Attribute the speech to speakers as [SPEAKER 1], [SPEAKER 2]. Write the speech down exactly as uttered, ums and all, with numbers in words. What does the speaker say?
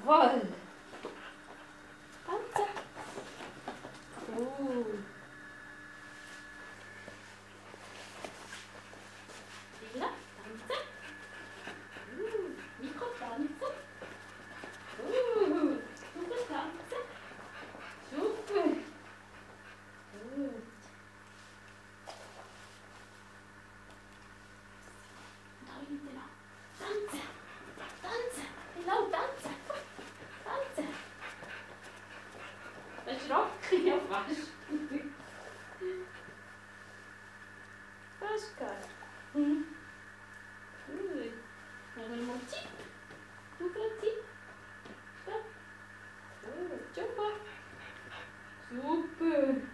[SPEAKER 1] Jawohl. Tanzen. Oh. Lila, tanzen. Uh, Nico, tanzen. Uh, super tanzen. Super. Gut. Da hinten noch. Tanzen. Tanzen. Genau, tanzen. Tanzen. Erschrocken, ja fast. Fast gar. Hm. Gut. Machen wir mal Zip. Super Zip. Stopp. Gut. Super. Super.